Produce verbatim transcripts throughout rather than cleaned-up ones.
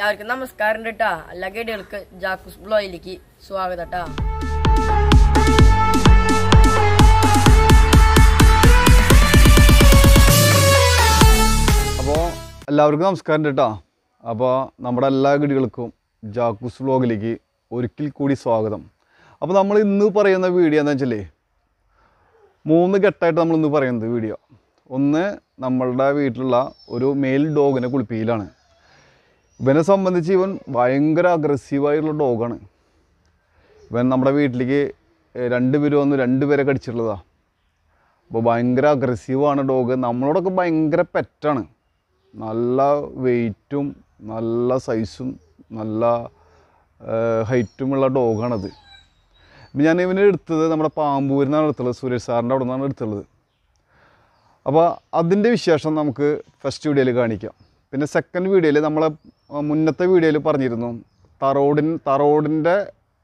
എല്ലാവർക്കും നമസ്കാരം കേട്ടാ. എല്ലാ കേടുകൾക്ക് ജാക്കൂസ് ബ്ലോയിലേക്ക് സ്വാഗതം ട്ടാ. അപ്പോൾ എല്ലാവർക്കും നമസ്കാരം കേട്ടാ. അപ്പോൾ നമ്മുടെ എല്ലാ വീഡിയോകൾക്കും ജാക്കൂസ് വ്ലോഗിലേക്ക് ഒരിക്കൽ കൂടി സ്വാഗതം. അപ്പോൾ നമ്മൾ ഇന്ന് പറയുന്ന വീഡിയോ എന്താണെന്ന് വെച്ചാൽ മൂന്ന് ഘട്ടമായിട്ട് നമ്മൾ ഇന്ന് പറയുന്നത് വീഡിയോ. ഒന്ന് നമ്മളുടെ വീട്ടിലുള്ള ഒരു മെയിൽ ഡോഗിനെ കുളിപ്പിക്കലാണ്. ഇവനെ സംബന്ധിച്ച് ഇവൻ ഭയങ്കര അഗ്രസീവായിട്ടുള്ള ഡോഗാണ്. ഇവൻ നമ്മുടെ വീട്ടിലേക്ക് രണ്ട് പേര് വന്ന് രണ്ട് പേരെ കടിച്ചിട്ടുള്ളതാണ്. അപ്പോൾ ഭയങ്കര അഗ്രസീവാണ് ഡോഗ്. നമ്മളോടൊക്കെ ഭയങ്കര പെറ്റാണ്. നല്ല വെയ്റ്റും നല്ല സൈസും നല്ല ഹൈറ്റുമുള്ള ഡോഗാണത്. ഇപ്പം ഞാൻ ഇവനെ എടുത്തത് നമ്മുടെ പാമ്പൂരിൽ നിന്നാണ് എടുത്തുള്ളത്. സുരേഷ് സാറിൻ്റെ അവിടെ നിന്നാണ് എടുത്തുള്ളത്. അപ്പോൾ അതിൻ്റെ വിശേഷം നമുക്ക് ഫസ്റ്റ് വീഡിയോയിൽ കാണിക്കാം. പിന്നെ സെക്കൻഡ് വീഡിയോയിൽ നമ്മളെ മുന്നത്തെ വീഡിയോയിൽ പറഞ്ഞിരുന്നു തറോടിൻ തറോടിൻ്റെ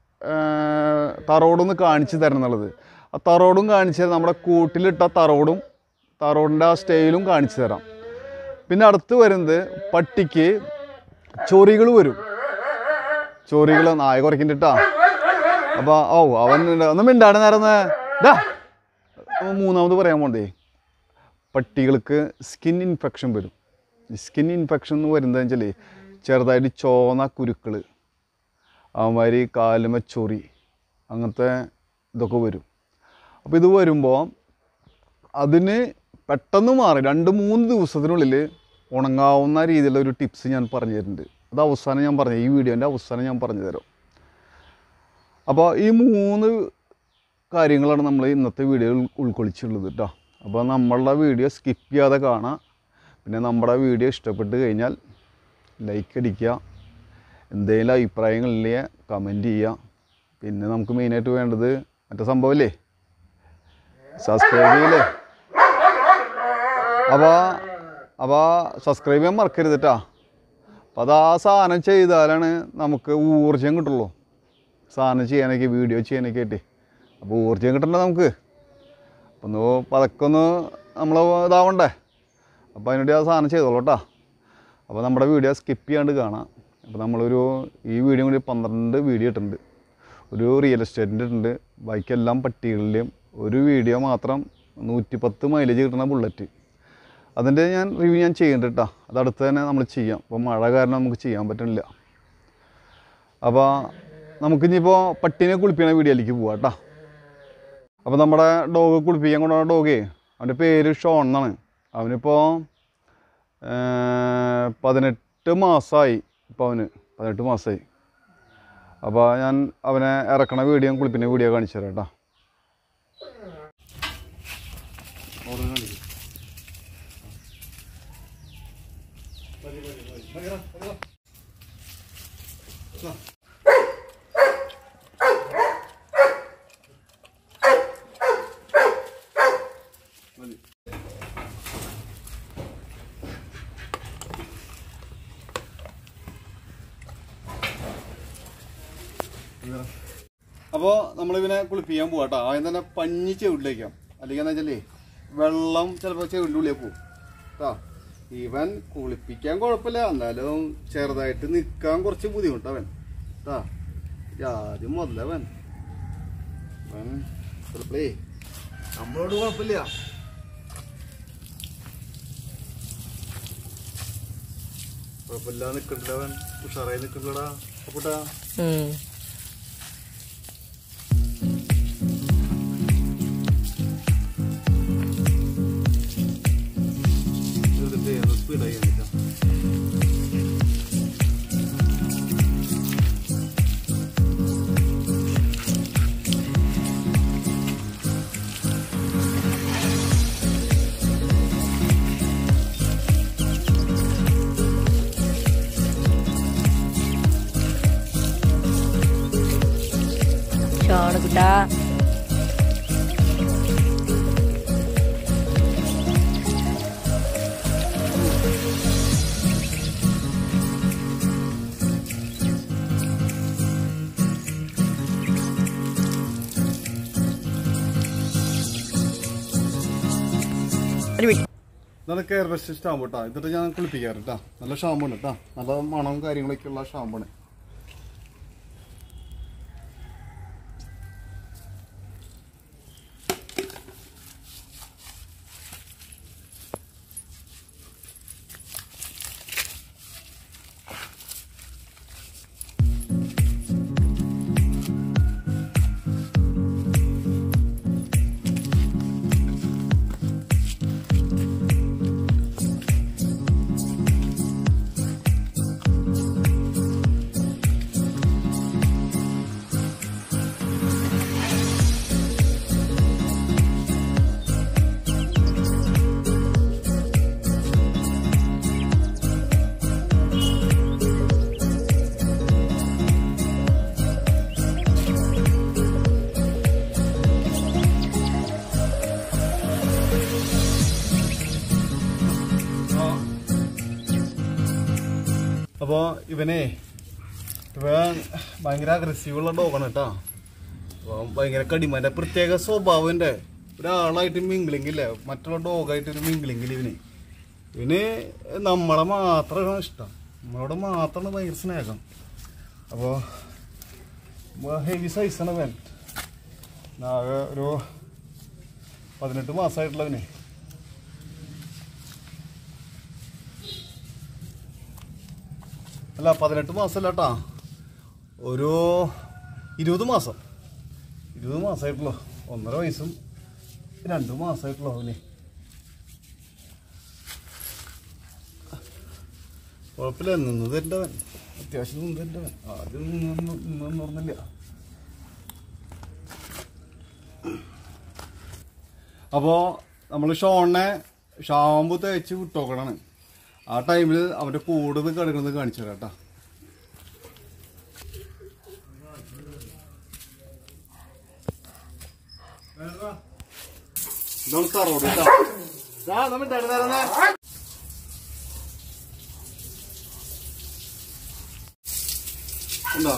തറോടൊന്ന് കാണിച്ചു തരണം എന്നുള്ളത്. ആ തറോടും കാണിച്ചു തരാം. നമ്മുടെ കൂട്ടിലിട്ട തറോടും തറോടിൻ്റെ ആ സ്റ്റൈലും കാണിച്ചു തരാം. പിന്നെ അടുത്ത് വരുന്നത് പട്ടിക്ക് ചൊറികൾ വരും. ചൊറികൾ നായ കുറയ്ക്കണ്ടിട്ടാ. അപ്പോൾ ഓ അവൻ ഒന്നും മിണ്ടാണ് നേരം ഡാ. മൂന്നാമത് പറയാൻ പോണ്ടേ, പട്ടികൾക്ക് സ്കിൻ ഇൻഫെക്ഷൻ വരും. സ്കിൻ ഇൻഫെക്ഷൻ എന്ന് വരുന്നതെന്ന് വെച്ചാൽ ചെറുതായിട്ട് ചോന്ന കുരുക്കൾ, അവന്മാരി കാലുമ ചൊറി, അങ്ങനത്തെ ഇതൊക്കെ വരും. അപ്പോൾ ഇത് വരുമ്പോൾ അതിന് പെട്ടെന്ന് മാറി രണ്ട് മൂന്ന് ദിവസത്തിനുള്ളിൽ ഉണങ്ങാവുന്ന രീതിയിലുള്ള ഒരു ടിപ്സ് ഞാൻ പറഞ്ഞു തരുന്നുണ്ട്. അത് അവസാനം ഞാൻ പറഞ്ഞു, ഈ വീഡിയോൻ്റെ അവസാനം ഞാൻ പറഞ്ഞു തരാം. അപ്പോൾ ഈ മൂന്ന് കാര്യങ്ങളാണ് നമ്മൾ ഇന്നത്തെ വീഡിയോയിൽ ഉൾക്കൊള്ളിച്ചുള്ളത് കേട്ടോ. അപ്പോൾ നമ്മളുടെ വീഡിയോ സ്കിപ്പ് ചെയ്യാതെ കാണാം. പിന്നെ നമ്മുടെ വീഡിയോ ഇഷ്ടപ്പെട്ട് കഴിഞ്ഞാൽ ലൈക്ക് അടിക്കുക, എന്തെങ്കിലും അഭിപ്രായങ്ങളില്ലേ കമൻറ്റ് ചെയ്യുക. പിന്നെ നമുക്ക് മെയിനായിട്ട് വേണ്ടത് മറ്റേ സംഭവമല്ലേ, സബ്സ്ക്രൈബ് ചെയ്യില്ലേ. അപ്പോൾ അപ്പോൾ സബ്സ്ക്രൈബ് ചെയ്യാൻ മറക്കരുത് കേട്ടോ. അപ്പോൾ അത് ആ സാധനം ചെയ്താലാണ് നമുക്ക് ഊർജ്ജം കിട്ടുള്ളൂ. സാധനം ചെയ്യാനൊക്കെ വീഡിയോ ചെയ്യാനൊക്കെ ആയിട്ട് അപ്പോൾ ഊർജ്ജം കിട്ടണ്ടേ നമുക്ക്. അപ്പോൾ ഒന്ന് പതക്കെ ഒന്ന് നമ്മൾ ഇതാവണ്ടേ. അപ്പോൾ അതിനുവേണ്ടി ആ സാധനം ചെയ്തോളൂ കേട്ടോ. അപ്പോൾ നമ്മുടെ വീഡിയോ സ്കിപ്പ് ചെയ്യാണ്ട് കാണാം. അപ്പോൾ നമ്മളൊരു ഈ വീഡിയോ കൂടി പന്ത്രണ്ട് വീഡിയോ ഇട്ടിട്ടുണ്ട്. ഒരു റിയൽ എസ്റ്റേറ്റിൻ്റെ ഇട്ടുണ്ട്. ബാക്കിയെല്ലാം പട്ടികളിലെയും ഒരു വീഡിയോ മാത്രം നൂറ്റി പത്ത് മൈലേജ് കിട്ടുന്ന ബുള്ളറ്റ്. അതിൻ്റെ ഞാൻ റിവ്യൂ ഞാൻ ചെയ്യുന്നുണ്ട് കേട്ടോ. അത് അടുത്ത് തന്നെ നമ്മൾ ചെയ്യാം. അപ്പോൾ മഴ കാരണം നമുക്ക് ചെയ്യാൻ പറ്റുന്നില്ല. അപ്പോൾ നമുക്കിനിപ്പോൾ പട്ടീനെ കുളിപ്പിക്കുന്ന വീഡിയോയിലേക്ക് പോവാം കേട്ടോ. അപ്പോൾ നമ്മുടെ ഡോഗ് കുളിപ്പിക്കാൻ കൊണ്ടുവന്ന ഡോഗേ, അവൻ്റെ പേര് ഷോൺ എന്നാണ്. അവനിപ്പോൾ പതിനെട്ട് മാസമായി. ഇപ്പോൾ അവന് പതിനെട്ട് മാസമായി. അപ്പോൾ ഞാൻ അവനെ ഇറക്കണ വീഡിയോ കുളിപ്പിക്കുന്ന വീഡിയോ കാണിച്ചു തരാം കേട്ടോ. അപ്പോൾ നമ്മളിവനെ കുളിപ്പിക്കാൻ പോവാം കേട്ടോ. ആദ്യം തന്നെ പഞ്ഞി ചെവിടിലേക്കാം. അല്ലെങ്കിൽ എന്താ വെച്ചാലേ വെള്ളം ചിലപ്പോൾ ചെവിടിൻ്റെ ഉള്ളിൽ പോകും കേട്ടോ. ഇവൻ കുളിപ്പിക്കാൻ കുഴപ്പമില്ല, എന്നാലും ചെറുതായിട്ട് നിൽക്കാൻ കുറച്ച് ബുദ്ധിമുട്ടവൻ കേട്ടോ. ആദ്യം മുതലവൻ അവൻ ചിലപ്പോഴേ നമ്മളോട് കുഴപ്പമില്ല. കുഴപ്പമില്ല നിൽക്കണ്ടവൻ, ഉഷാറായി നിൽക്കണ്ടടാ അപ്പൂട്ടാ. സ്പീഡായി കേട്ടോ. ഷോണ് കുട്ടാ. ഇതാണ് കെയർ ബെസ്റ്റ് ഷാമ്പു കേട്ടോ. എന്നിട്ട് ഞാൻ കുളിപ്പിക്കാറ് കേട്ടോ. നല്ല ഷാമ്പുണ്ട് കേട്ടോ. നല്ല മണവും കാര്യങ്ങളൊക്കെ ഉള്ള ഷാമ്പാണ്. അപ്പോൾ ഇവനെ ഇവൻ ഭയങ്കര അഗ്രസീവുള്ള ഡോഗാണ് കേട്ടോ. അപ്പോൾ ഭയങ്കര കടിമാൻ്റെ പ്രത്യേക സ്വഭാവൻ്റെ ഒരാളായിട്ട് മിങ്കിളിങ്ങില്ല, മറ്റുള്ള ഡോഗായിട്ടൊരു മിങ്കിളിങ്ങില്ല ഇവന്. ഇവന് നമ്മളെ മാത്രമാണ് ഇഷ്ടം, നമ്മളോട് മാത്രമാണ് ഭയങ്കര സ്നേഹം. അപ്പോൾ ഹെവി സൈസാണ് അവൻ. ആകെ ഒരു പതിനെട്ട് മാസമായിട്ടുള്ളവന്. അല്ല പതിനെട്ട് മാസമല്ല കേട്ടാ, ഒരു ഇരുപത് മാസം ഇരുപത് മാസമായിട്ടുള്ളൂ. ഒന്നര വയസ്സും രണ്ട് മാസമായിട്ടുള്ളൂ അവന്. കുഴപ്പമില്ല, നിന്ന് തരേണ്ടവൻ, അത്യാവശ്യം നിന്ന് തരേണ്ടവൻ. ആദ്യം നിന്നൊന്നും ഓർന്നില്ല. അപ്പോൾ നമ്മൾ ഷോണിനെ ഷാമ്പു തേച്ച് വിട്ടോക്കണാണ്. ആ ടൈമിൽ അവൻ്റെ കൂടുതൽ കിടക്കുന്നത് കാണിച്ചു തരാം കേട്ടോ. ഇതാണ് തറോട് കേട്ടോ. ഉണ്ടോ?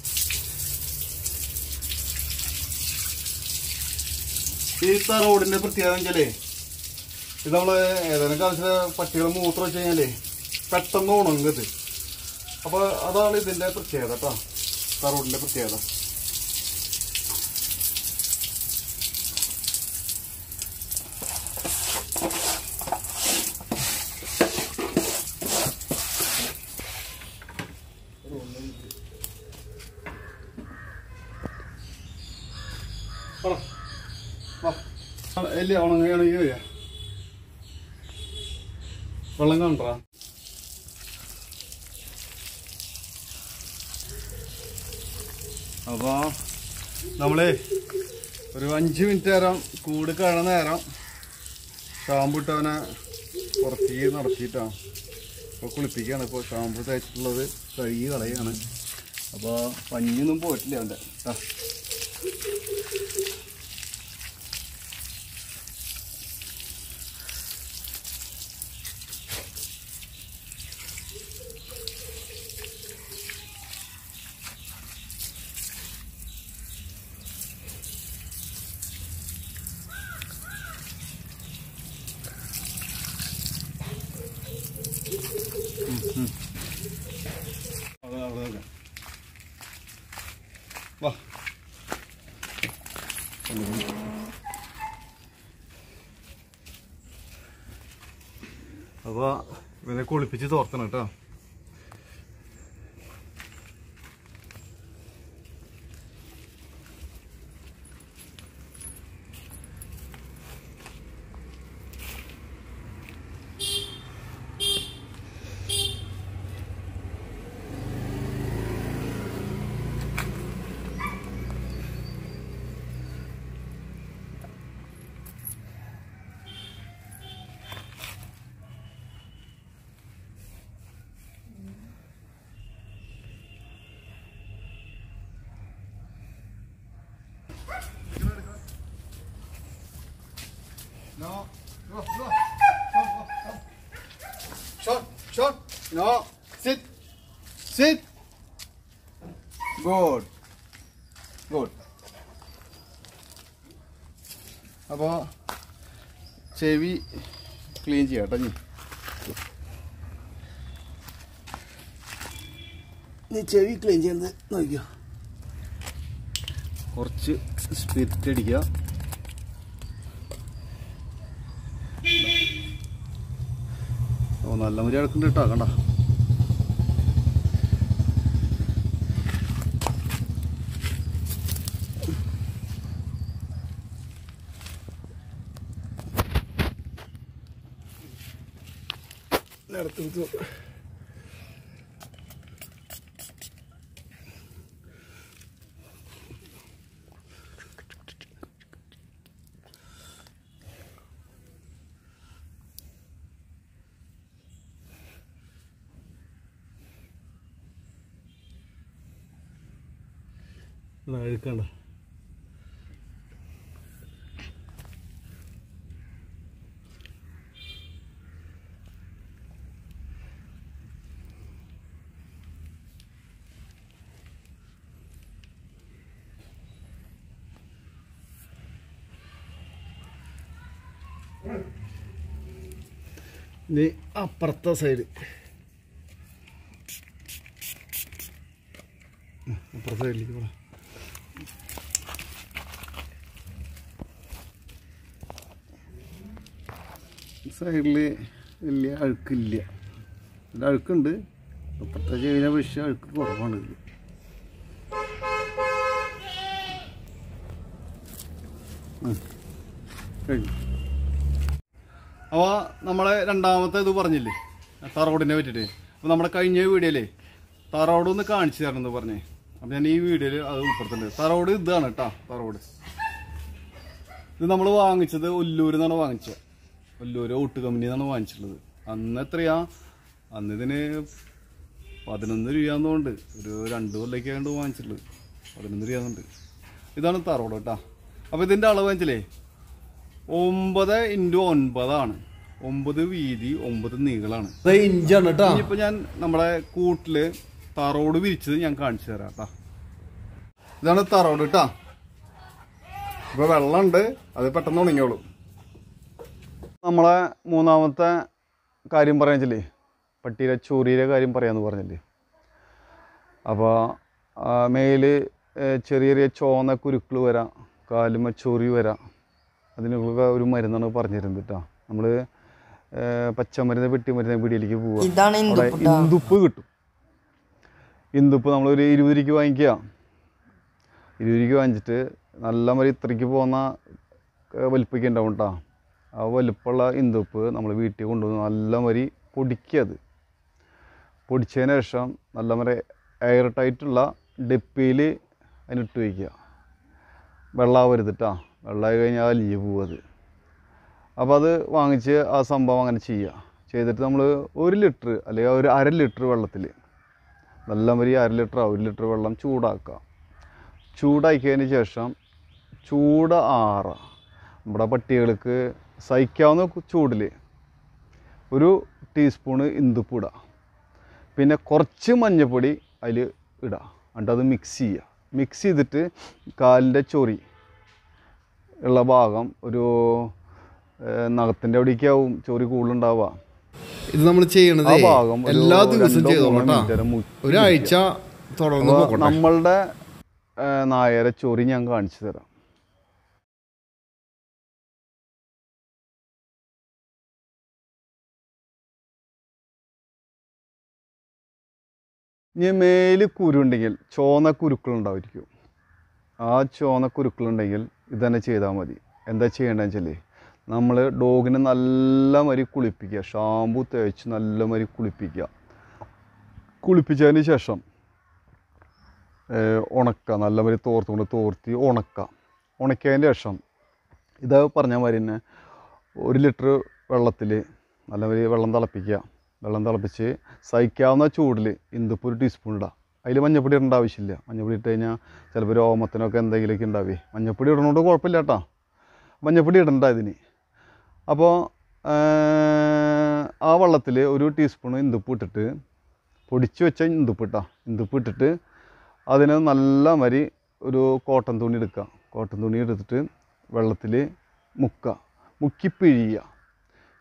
ഈ തറോടിന്റെ പ്രത്യേകത വെച്ചാലേ, ഇത് നമ്മള് ഏതെങ്കിലും കാലത്ത് പട്ടികളെ മൂത്രം വെച്ച് കഴിഞ്ഞാലേ പെട്ടെന്ന് ഉണങ്ങത്. അപ്പൊ അതാണ് ഇതിന്റെ പ്രത്യേകത കേട്ടോ, തറോടിന്റെ പ്രത്യേകത. എല്ലാം ഉണങ്ങുകയാണെങ്കിൽ വരിക, വെള്ളം കണ്ടാ. അപ്പോൾ നമ്മള് ഒരു അഞ്ച് മിനിറ്റ് നേരം കൂട് കഴിയുന്ന നേരം ഷാമ്പു ഇട്ടവനെ പുറത്തേക്ക് നടത്തിയിട്ടാണ് ഇപ്പോൾ കുളിപ്പിക്കുകയാണ്. ഇപ്പോൾ ഷാമ്പു തേച്ചിട്ടുള്ളത് കഴുകി കളയാണ്. അപ്പോൾ പഞ്ഞിയൊന്നും പോയിട്ടില്ല അവൻ്റെ കേട്ടോ. വാ, അപ്പോൾ ഇവനെ കുളിപ്പിച്ച് തോർത്തണം കേട്ടോ. No, go, go, go, go, go. Shot, shot. No, sit, sit. Good, good. അപ്പോൾ ചെവി ക്ലീൻ ചെയ്യാം കേട്ടോ. നീ നീ ചെവി ക്ലീൻ ചെയ്യുന്നത് നോക്കിയോ. കുറച്ച് സ്പിരിറ്റ് അടിക്കുക. ഓ നല്ല മരി അടക്കുന്നുണ്ട് കേട്ടോ. കണ്ട അടുത്ത് അഴുക്കണ്ട. ഇനി അപ്പുറത്തെ സൈഡ് അപ്പുറത്തെ സൈഡിലേക്ക് പോകാം. സൈഡിൽ വലിയ അഴുക്കില്ല. ഇതിൽ അഴുക്കുണ്ട്, അപ്പുറത്തെ ചെയ്യുന്ന പക്ഷേ അഴുക്ക് കുറവാണ്. ഇതിൽ കഴിഞ്ഞു. അപ്പോൾ നമ്മളെ രണ്ടാമത്തെ ഇത് പറഞ്ഞില്ലേ തറോടിനെ പറ്റിയിട്ട്. അപ്പോൾ നമ്മുടെ കഴിഞ്ഞ വീഡിയോയിലേ തറോടൊന്ന് കാണിച്ചു തരണമെന്ന് പറഞ്ഞേ. അപ്പം ഞാൻ ഈ വീഡിയോയിൽ അത് ഉൾപ്പെടുത്തുന്നുണ്ട്. തറോട് ഇതാണ് കേട്ടോ. തറോട് ഇത് നമ്മൾ വാങ്ങിച്ചത് ഒല്ലൂരിൽ നിന്നാണ് വാങ്ങിച്ചത്. ഒല്ലൂർ ഔട്ട് കമ്പനിയിൽ നിന്നാണ് വാങ്ങിച്ചിട്ടുള്ളത്. അന്ന് എത്രയാ? അന്ന് ഇതിന് പതിനൊന്ന് രൂപയാണെന്നുണ്ട്. ഒരു രണ്ട് കൊല്ലൊക്കെയാണ്ട് വാങ്ങിച്ചിട്ടുള്ളത്. പതിനൊന്ന് രൂപയാണെന്നുണ്ട്. ഇതാണ് തറോട് കേട്ടോ. അപ്പോൾ ഇതിൻ്റെ അളവ് വെച്ചില്ലേ ഒമ്പത് ഇൻറ്റു ഒൻപതാണ്. ഒമ്പത് വീതി ഒമ്പത് നീളമാണ്. ഇഞ്ചാണ് കേട്ടോ. ഇനിയിപ്പോൾ ഞാൻ നമ്മുടെ കൂട്ടില് തറോട് വിരിച്ചത് ഞാൻ കാണിച്ചു തരാം കേട്ടോ. ഇതാണ് തറോട് കേട്ടോ. ഇപ്പോൾ വെള്ളമുണ്ട്, അത് പെട്ടെന്ന് ഉണങ്ങിയോളൂ. നമ്മളെ മൂന്നാമത്തെ കാര്യം പറയാന്നില്ലേ പട്ടിയിലെ ചൊറിയിലെ കാര്യം പറയാമെന്ന് പറഞ്ഞില്ലേ. അപ്പോൾ മേല് ചെറിയ ചെറിയ ചോന്ന കുരുക്കൾ വരാം, കാലുമ ചൊറി വരാം. അതിനുള്ള ഒരു മരുന്നാണ് പറഞ്ഞിരുന്നത് കേട്ടോ. നമ്മൾ പച്ചമരുന്ന് വെട്ടിമരുന്ന് പീടിയിലേക്ക് പോവുക. അവിടെ ഇന്ദുപ്പ് കിട്ടും. ഇന്ദുപ്പ് നമ്മളൊരു ഇരുപത് രൂപയ്ക്ക് വാങ്ങിക്കുക. ഇരുപത് രൂപയ്ക്ക് വാങ്ങിച്ചിട്ട് നല്ല മരി ഇത്രയ്ക്ക് പോകുന്ന വലിപ്പൊക്കെ ഉണ്ടാവും കേട്ടോ. ആ വലുപ്പമുള്ള ഇന്ദുപ്പ് നമ്മൾ വീട്ടിൽ കൊണ്ടുവന്ന് നല്ല മരി പൊടിക്കുക. അത് പൊടിച്ചതിന് ശേഷം നല്ല മരി എയർ ടൈറ്റുള്ള ഡെപ്പിയിൽ അതിനിട്ട് വയ്ക്കുക. വെള്ളമാവരുത് കേട്ടോ. വെള്ളമായി കഴിഞ്ഞാൽ അലിഞ്ഞ് പോവത്. അപ്പോൾ അത് വാങ്ങിച്ച് ആ സംഭവം അങ്ങനെ ചെയ്യുക. ചെയ്തിട്ട് നമ്മൾ ഒരു ലിറ്റർ അല്ലെങ്കിൽ ഒരു അര ലിറ്റർ വെള്ളത്തിൽ നല്ല മരി അര ലിറ്റർ ഒരു ലിറ്റർ വെള്ളം ചൂടാക്കുക. ചൂടാക്കിയതിന് ശേഷം ചൂട് ആറ നമ്മുടെ പട്ടികൾക്ക് സഹിക്കാവുന്ന ചൂടിൽ ഒരു ടീസ്പൂണ് ഇന്ദുപ്പ് ഇടുക. പിന്നെ കുറച്ച് മഞ്ഞൾപ്പൊടി അതിൽ ഇടുക. എന്നിട്ട് അത് മിക്സ് ചെയ്യുക. മിക്സ് ചെയ്തിട്ട് കാലിൻ്റെ ചൊറി ഉള്ള ഭാഗം ഒരു നഖത്തിൻ്റെ അവിടേക്കാവും ചൊറി കൂടുതലുണ്ടാവുക. ഇത് നമ്മൾ ചെയ്യണത് എല്ലാ ദിവസവും ചെയ്തോളാം. ഒരാഴ്ച തുടർന്ന് നമ്മളുടെ നായരെ ചൊറി ഞാൻ കാണിച്ചു തരാം. ഇനി മേല് കുരുണ്ടെങ്കിൽ ചോന്ന കുരുക്കളുണ്ടായിരിക്കും. ആ ചോന്ന കുരുക്കളുണ്ടെങ്കിൽ ഇതന്നെ ചെയ്താൽ മതി. എന്താ ചെയ്യേണ്ടതെന്ന് വെച്ചാൽ നമ്മൾ ഡോഗിനെ നല്ല മരി കുളിപ്പിക്കുക. ഷാമ്പു തേച്ച് നല്ല മരി കുളിപ്പിക്കുക. കുളിപ്പിച്ചതിന് ശേഷം ഉണക്കുക. നല്ല മരി തോർത്തുകൊണ്ട് തോർത്തി ഉണക്കുക. ഉണക്കിയതിന് ശേഷം ഇത് പറഞ്ഞ മാതിരി തന്നെ ഒരു ലിറ്റർ വെള്ളത്തിൽ നല്ല മരി വെള്ളം തിളപ്പിക്കുക. വെള്ളം തിളപ്പിച്ച് സഹിക്കാവുന്ന ചൂടിൽ ഇന്ദുപ്പ് ഒരു ടീസ്പൂൺ ഇടുക. അതിൽ മഞ്ഞപ്പൊടി ഇടേണ്ട ആവശ്യമില്ല. മഞ്ഞപ്പൊടി ഇട്ട് കഴിഞ്ഞാൽ ചിലപ്പോൾ രോമത്തിനൊക്കെ എന്തെങ്കിലുമൊക്കെ ഉണ്ടാവേ. മഞ്ഞപ്പൊടി ഇടണോണ്ട് കുഴപ്പമില്ല കേട്ടോ. മഞ്ഞപ്പൊടി ഇടണ്ട ഇതിന്. അപ്പോൾ ആ വെള്ളത്തിൽ ഒരു ടീസ്പൂൺ ഇന്ദുപ്പ് ഇട്ടിട്ട് പൊടിച്ച് വെച്ച ഇന്ദുപ്പ് ഇട്ടാ ഇന്ദുപ്പ് ഇട്ടിട്ട് അതിന് നല്ല മരി ഒരു കോട്ടൺ തുണി എടുക്കുക. കോട്ടൺ തുണി എടുത്തിട്ട് വെള്ളത്തിൽ മുക്കുക. മുക്കി പിഴിയുക.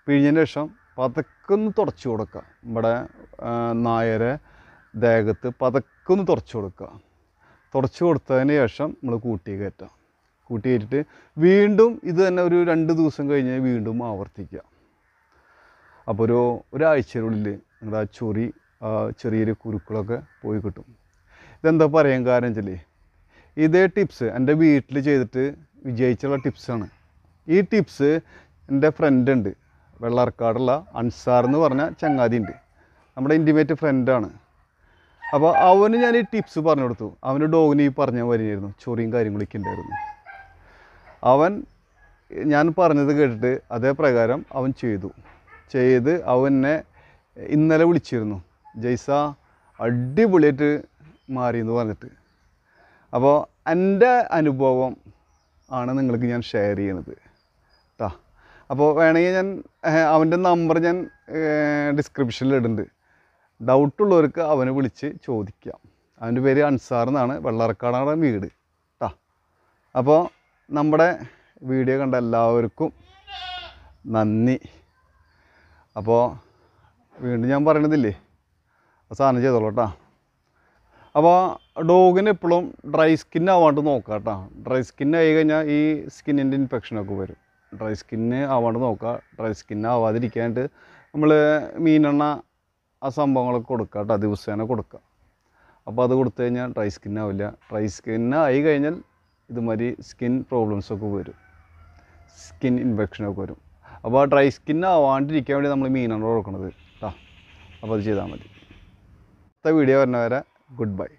പിഴിഞ്ഞതിന് ശേഷം പതക്കെ ഒന്ന് തുടച്ച് കൊടുക്കുക. ഇവിടെ നായരെ ദേഹത്ത് പതക്കെ ഒന്ന് തുടച്ച് കൊടുക്കുക. തുടച്ച് കൊടുത്തതിന് ശേഷം നമ്മൾ കൂട്ടി കയറ്റാം. കൂട്ടി കയറ്റിട്ട് വീണ്ടും ഇത് തന്നെ ഒരു രണ്ട് ദിവസം കഴിഞ്ഞ് വീണ്ടും ആവർത്തിക്കുക. അപ്പോൾ ഒരു ഒരാഴ്ചയുള്ളിൽ നിങ്ങളുടെ ആ ചൊറി ചെറിയൊരു കുരുക്കളൊക്കെ പോയി കിട്ടും. ഇതെന്താ പറയാൻ കാരണം വെച്ചാൽ ഇതേ ടിപ്സ് എൻ്റെ വീട്ടിൽ ചെയ്തിട്ട് വിജയിച്ചുള്ള ടിപ്സാണ്. ഈ ടിപ്സ് എൻ്റെ ഫ്രണ്ട് ഉണ്ട്, വെള്ളർക്കാടുള്ള അൻസാർ എന്ന് പറഞ്ഞ ചങ്ങാതി ഉണ്ട്, നമ്മുടെ ഇൻറ്റിമേറ്റ് ഫ്രണ്ടാണ്. അപ്പോൾ അവന് ഞാൻ ഈ ടിപ്സ് പറഞ്ഞു കൊടുത്തു. അവന് ഡോഗിന് ഈ പറഞ്ഞ വരുമായിരുന്നു, ചൊറിയും കാര്യങ്ങളൊക്കെ ഉണ്ടായിരുന്നു. അവൻ ഞാൻ പറഞ്ഞത് കേട്ടിട്ട് അതേ പ്രകാരം അവൻ ചെയ്തു. ചെയ്ത് അവനെ ഇന്നലെ വിളിച്ചിരുന്നു, ജയ്സ അടിപൊളിയായിട്ട് മാറിയെന്ന് പറഞ്ഞിട്ട്. അപ്പോൾ എൻ്റെ അനുഭവം ആണ് നിങ്ങൾക്ക് ഞാൻ ഷെയർ ചെയ്യണത് കേട്ടോ. അപ്പോൾ വേണമെങ്കിൽ ഞാൻ അവൻ്റെ നമ്പർ ഞാൻ ഡിസ്ക്രിപ്ഷനിൽ ഇടുന്നുണ്ട്. ഡൗട്ടുള്ളവർക്ക് അവനെ വിളിച്ച് ചോദിക്കാം. അവൻ്റെ പേര് അൻസാർ എന്നാണ്, വെള്ളറക്കാടാണ് വീട് കേട്ടോ. അപ്പോൾ നമ്മുടെ വീഡിയോ കണ്ട എല്ലാവർക്കും നന്ദി. അപ്പോൾ വീണ്ടും ഞാൻ പറയണതില്ലേ, സാധനം ചെയ്തോളൂ കേട്ടോ. അപ്പോൾ ഡോഗിന് എപ്പോഴും ഡ്രൈ സ്കിൻ ആവാണ്ട് നോക്കുക കേട്ടോ. ഡ്രൈ സ്കിൻ ആയി കഴിഞ്ഞാൽ ഈ സ്കിന്നിൻ്റെ ഇൻഫെക്ഷനൊക്കെ വരും. ഡ്രൈ സ്കിന്ന് ആവാണ്ട് നോക്കുക. ഡ്രൈ സ്കിൻ ആവാതിരിക്കാനായിട്ട് നമ്മൾ മീനെണ്ണ ആ സംഭവങ്ങളൊക്കെ കൊടുക്കുക കേട്ടോ, ദിവസേന കൊടുക്കുക. അപ്പോൾ അത് കൊടുത്തു കഴിഞ്ഞാൽ ഡ്രൈ സ്കിൻ ആവില്ല. ഡ്രൈ സ്കിന്നായി കഴിഞ്ഞാൽ ഇതുമാതിരി സ്കിൻ പ്രോബ്ലംസൊക്കെ വരും, സ്കിൻ ഇൻഫെക്ഷനൊക്കെ വരും. അപ്പോൾ ആ ഡ്രൈ സ്കിൻ ആവാണ്ടിരിക്കാൻ വേണ്ടി നമ്മൾ മീനെണ്ണ കൊടുക്കണത് കേട്ടോ. അപ്പോൾ അത് ചെയ്താൽ മതി. അടുത്ത വീഡിയോ വരുന്നവരെ ഗുഡ് ബൈ.